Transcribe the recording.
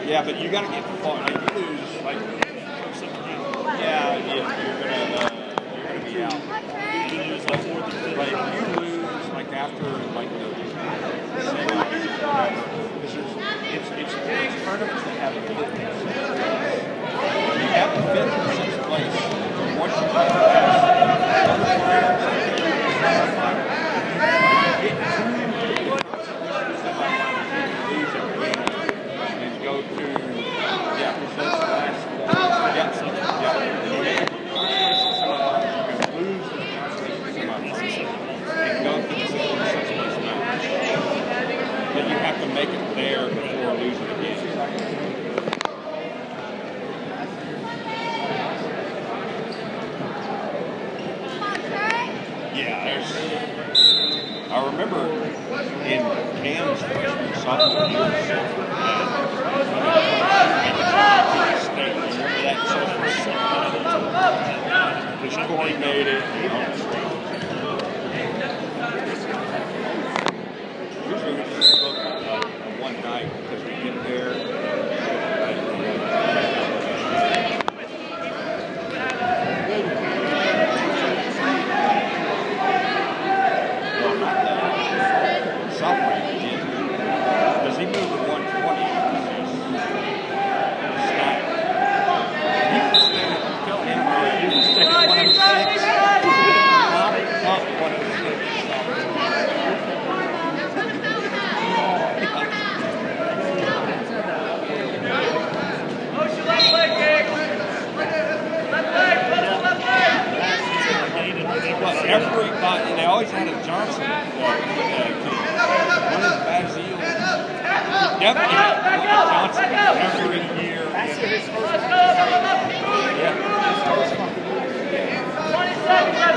Yeah, but you got to get far. Like, you lose, like, yeah, you're gonna be out. You lose like fourth and fifth. Like, if you lose, like, after, like, the semis or whatever, because it's big tournaments that have a fifth and sixth place. If you have the fifth and sixth place, once you get past other players, get lose a game and go to, yeah, so that's the last, you have to make it there before losing again. Yeah, I remember in Cam's freshman sophomore year, state. Remember that social? Because Corey made it. Usually we just book one night because we get there. Well, not sophomore year, because he moved to 120. He was staying, tell him, he was staying at 106. Not 106. Everybody, they always had a Johnson team. One of the Bazille. Definitely had Johnson every year. That's his first. Yeah.